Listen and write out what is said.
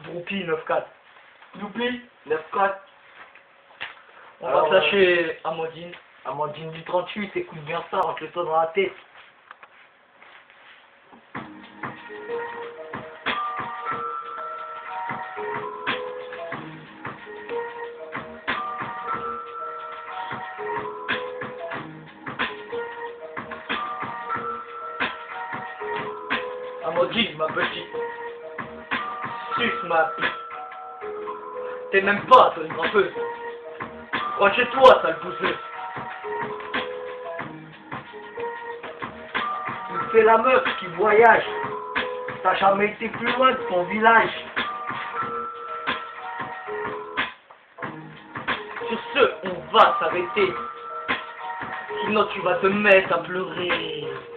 Groupie 9-4. Youpi, 9-4. On Alors, va lâcher Amandine. Amandine du 38, écoute bien ça, rentre-toi dans la tête. Amandine, ma petite. Suce ma pute. T'es même pas, toi, une rappeuse. Rentre chez toi, sale pousseuse. Tu fais la meuf qui voyage. T'as jamais été plus loin de ton village. Sur ce, on va s'arrêter. Sinon, tu vas te mettre à pleurer.